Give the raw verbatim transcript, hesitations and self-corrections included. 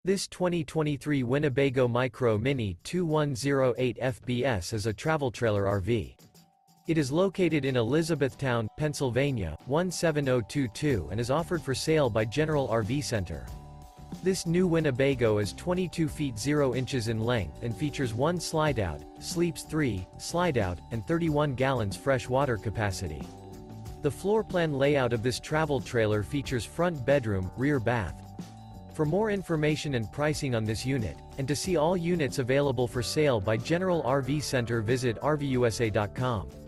This twenty twenty-three Winnebago Micro Minnie two one zero eight F B S is a travel trailer R V. It is located in Elizabethtown, Pennsylvania, one seven zero two two and is offered for sale by General R V Center. This new Winnebago is twenty-two feet zero inches in length and features one slide-out, sleeps three, slide-out, and thirty-one gallons fresh water capacity. The floor plan layout of this travel trailer features front bedroom, rear bath. For more information and pricing on this unit, and to see all units available for sale by General R V Center, visit R V U S A dot com.